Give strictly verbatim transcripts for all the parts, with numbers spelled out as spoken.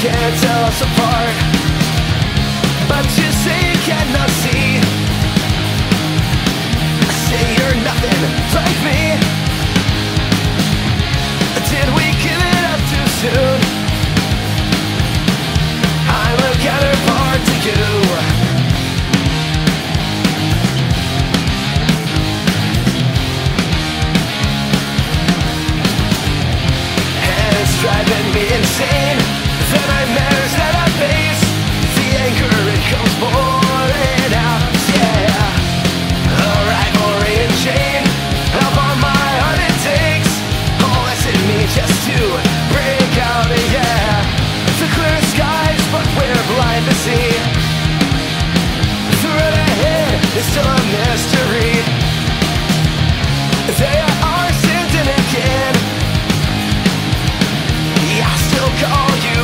can't tell us apart, but you say you cannot see. Say you're nothing like me. Did we give it up too soon? I'm a counterpart to you. And it's driving me insane, the nightmares that I face, the anger, it comes pouring out, yeah. A rivalry and chain, up on my heart it takes all that's in me just to break out, yeah. The clear skies, but we're blind to see. The road ahead is still a mystery. They are sinking again. I still call you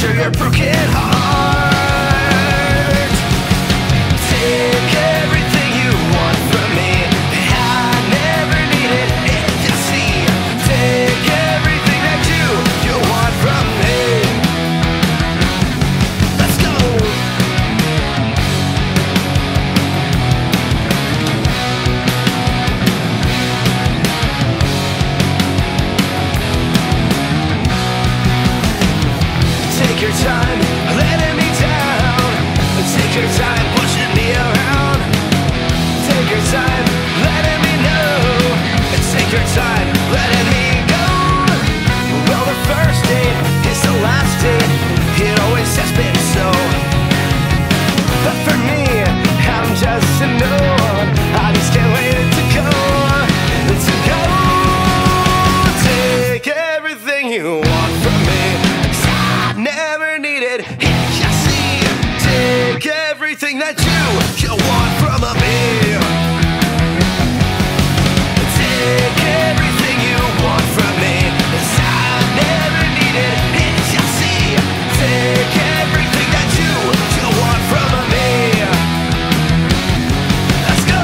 puncture your broken heart. Take everything you want from me. I never needed it, you see. Take everything that you, you want from me. Let's go. Take your time, letting me down. Take your time, pushing me around. Take your time, letting me know. Take your time, letting me go. Well, the first date is the last date. It always has been so. But for me, I'm just a no. I just can't wait to go. To go. Take everything you want from me. Never needed it, you see. Take everything that you, you want from me. Take everything you want from me. 'Cause I never needed it, you see. Take everything that you, you want from me. Let's go.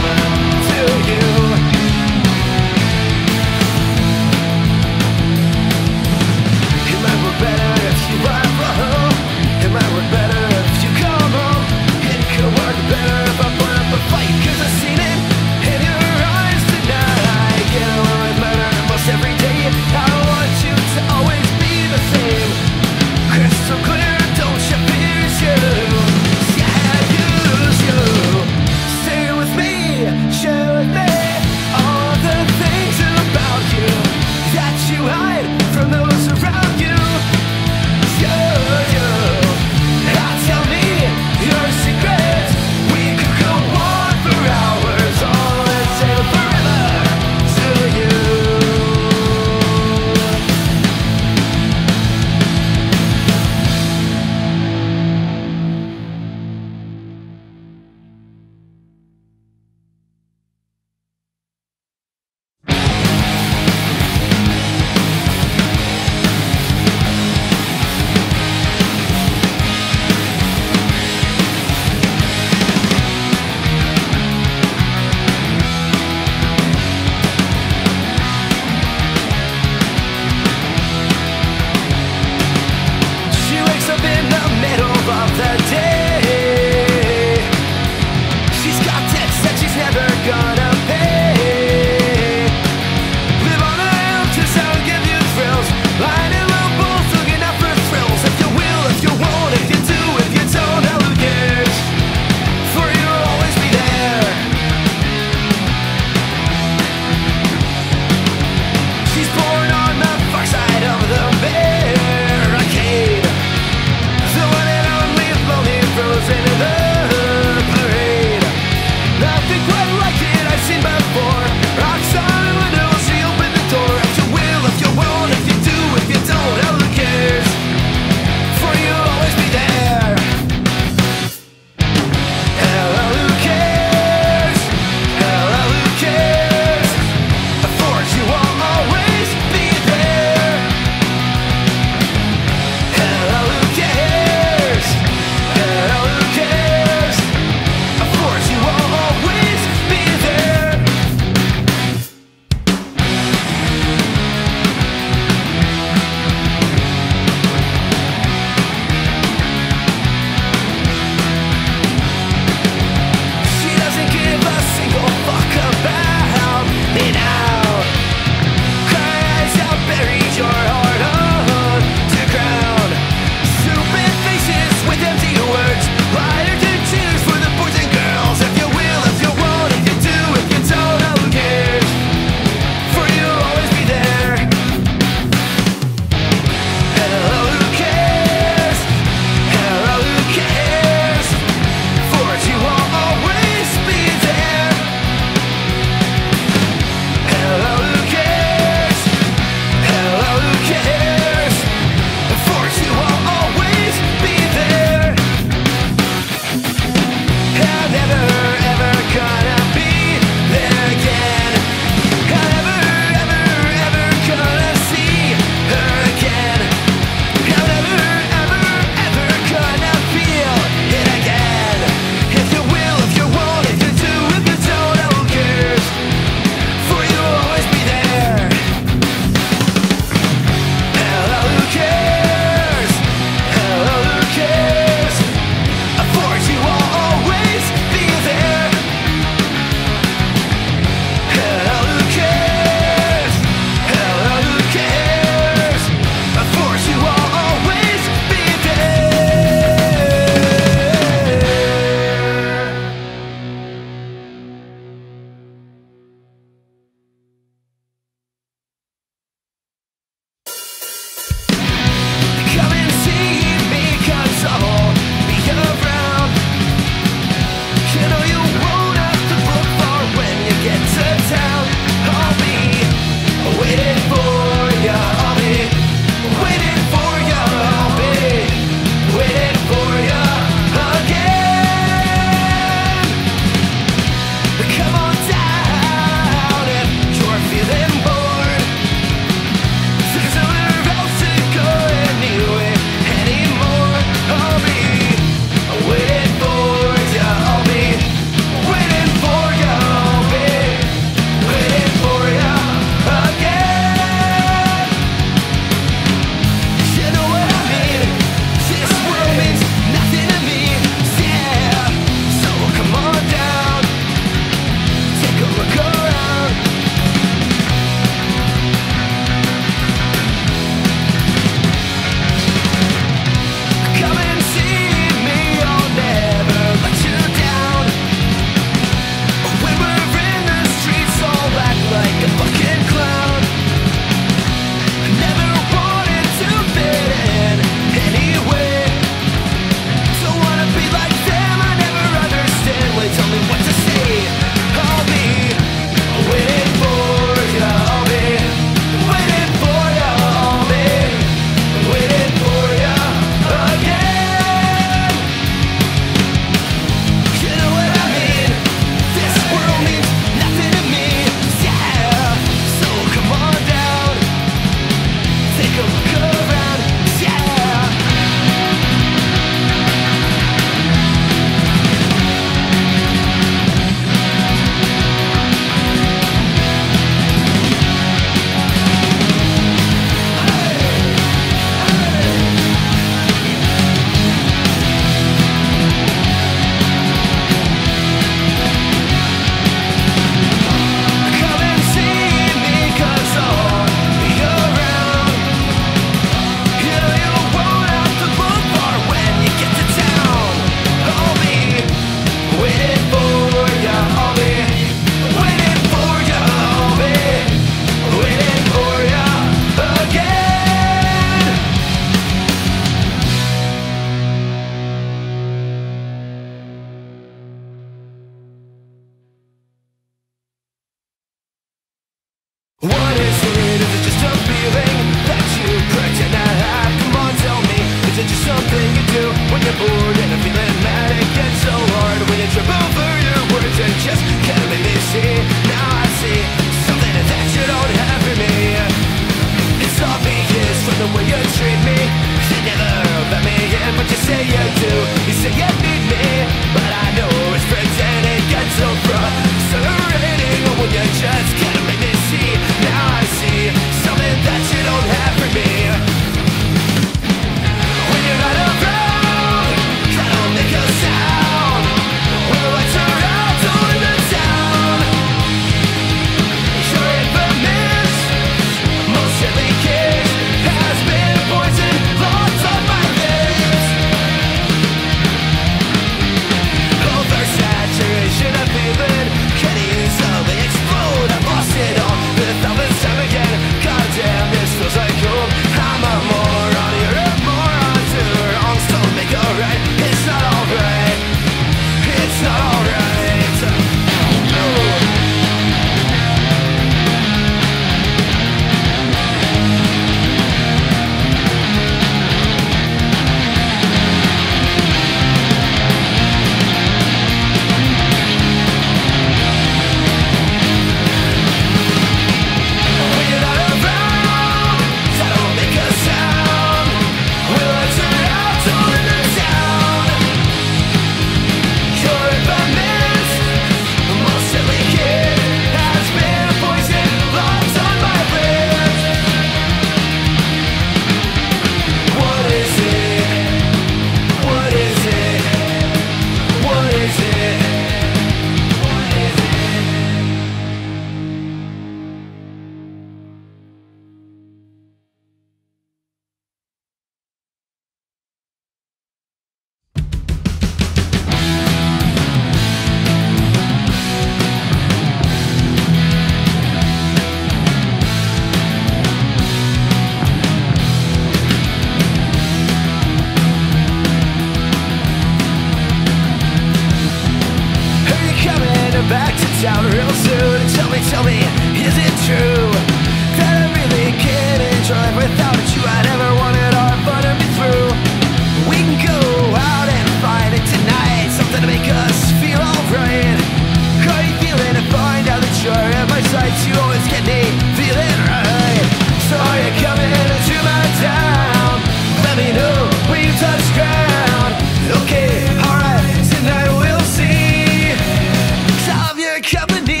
tell me, is it true that I really can't enjoy life without you? I never wanted our fun to be through. We can go out and find it tonight, something to make us feel alright. Are you feeling to find out that you're at my sight? You always get me feeling right. So are you coming into my town? Let me know when you touch ground. Okay, alright, tonight we'll see. I'll have your company.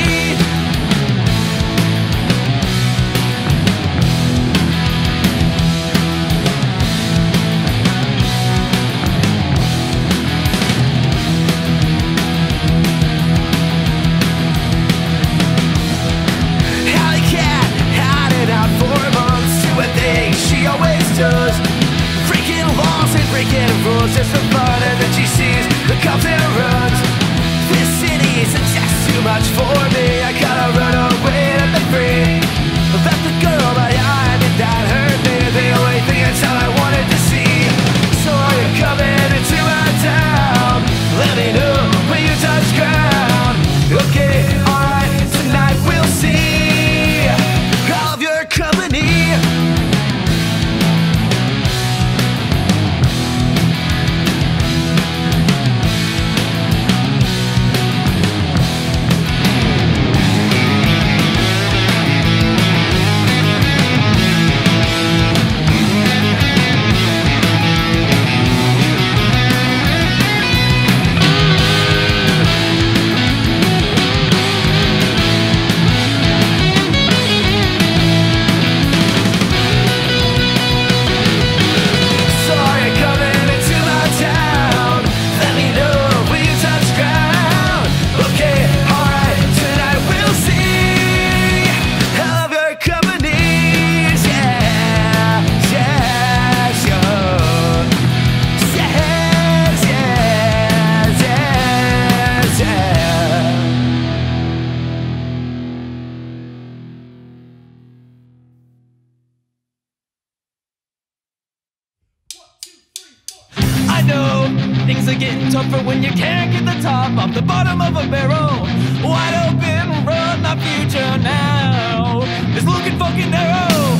She always does, breaking laws and breaking rules just for fun, and then she sees the cops and runs. This city's just too much for me. I gotta run away to the free. Left the girl behind and that hurt me. The only thing that's how I wanted to see. So are you coming into my town? Let me know when you touch ground. Okay, alright, tonight we'll see. All of your company. I know things are getting tougher when you can't get the top off the bottom of a barrel. Wide open road, my future now is looking fucking narrow.